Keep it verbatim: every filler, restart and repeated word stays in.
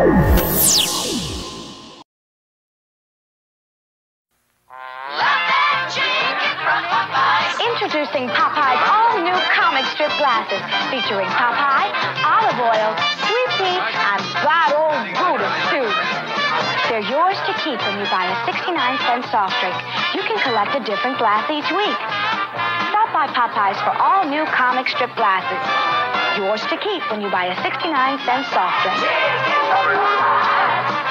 Introducing Popeye's all-new comic strip glasses, featuring Popeye, olive oil, sweet pea, and that old Brutus, too. They're yours to keep when you buy a sixty-nine cent soft drink. You can collect a different glass each week. Stop by Popeye's for all-new comic strip glasses. Yours to keep when you buy a sixty-nine cent soft drink.